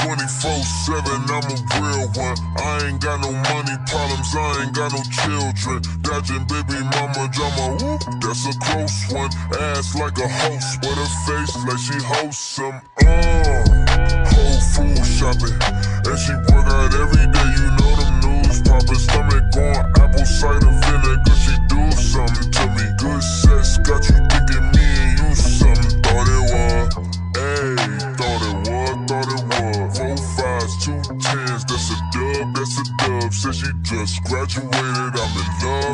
24/7, I'm a real one. I ain't got no money problems, I ain't got no children. Dodging baby mama drama, whoop, that's a close one. Ass like a host, with a face like she hosts some. Whole food shopping, and she work out every day. You know them news poppin', stomach going apple cider vinegar. She do something to me. Good sex got you thinking me and you something. Thought it was, ayy, thought it was. 4 5s, 2 10s, that's a dub, that's a dub. Said she just graduated, I'm in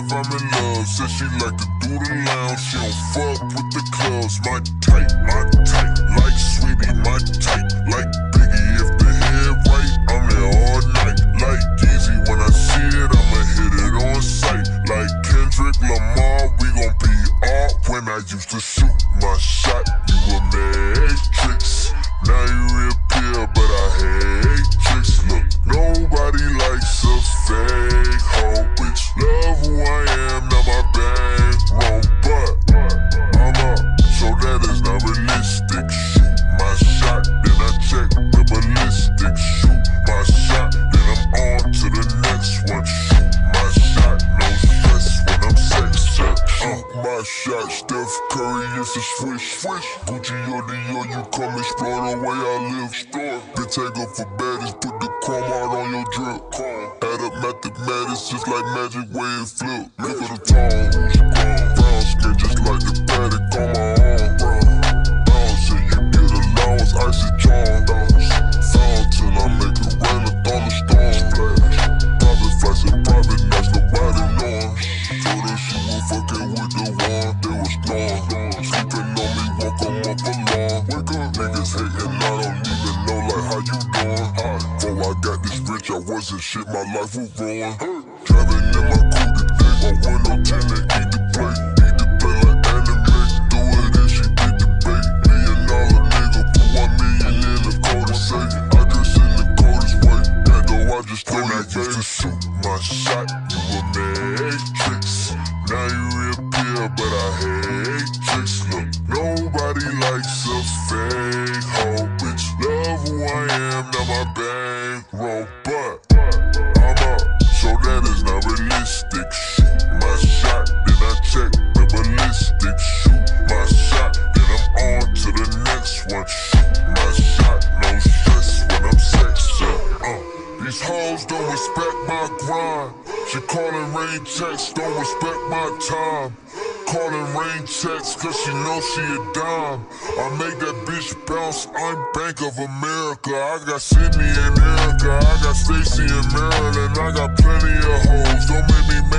love. Said she like to do the lounge, she don't fuck with the clubs. My type, like Sweetie, my type, like Biggie. If the head right, I'm there all night. Like Yeezy, when I see it, I'ma hit it on sight. Like Kendrick Lamar, we gon' be all. When I used to shoot my shot, you a matrix. Now you reappear, but I hate tricks. Look, nobody likes a fake hoe, bitch. Love who I am, not my bankroll, but I'm up, so that is not realistic. Shoot my shot, then I check the ballistics. Shoot my shot, then I'm on to the next one. Shoot my shot, no stress when I'm sexy. Shoot my shot, Steph Curry is a swish. Gucci or Dior, you come explore the way I live. Been taken for baddies, put the chrome out on your drip. Add up mathematics, just like magic way it flip. Look at the tone, brown skin just like the paddock on my arm. Brown say you get allowance, icy charm. Found till I make it rain, a thunderstorm. Private flights and private nights, nobody knowing. Told her she was fucking with the one, they was snoring. Sleeping on me, won't come up along. Wake up, niggas hating, I don't even know like how you doing. Before I got this rich, I wasn't shit, my life was ruined. Driving in my coupe today, my window tinted, eat the plate like anime. Do it and she did the bait. $1 million nigga, put 1 million in the code and say I dress in the coldest way. Yeah, though I just throw you used to shoot my shot, you a matrix. Now you reappear, but I hate tricks. Look, nobody likes a fake hoe, bitch. Love who I am, not my bankroll, but I'm up, so that is not realistic. Shoot my shot, then I check the ballistics. Shoot my shot, then I'm on to the next one. Shoot my shot, no stress when I'm sexy. These hoes don't respect my grind. She calling rain checks, don't respect my time. Calling rain checks cause she know she a dime. I make that bitch bounce, I'm Bank of America. I got Sydney and Erica, I got Stacy and Maryland. I got plenty of hoes, don't make me